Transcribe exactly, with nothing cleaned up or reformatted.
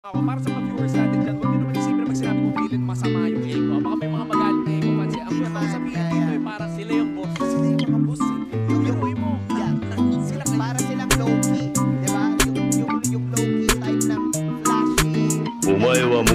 Ako, para sa mga viewers natin dyan, huwag nyo naman isipin na pag sinabi kong feeling masama yung Echo. Baka may mga magalit na Echo fans. Ang gusto ko sabihin dito eh, parang sila yung boss. Sila yung mga boss eh. Yung biruin mo, yeah. Sila kayo. Para silang low-key, di ba? Yung, yung, yung low-key type ng flashy. お前は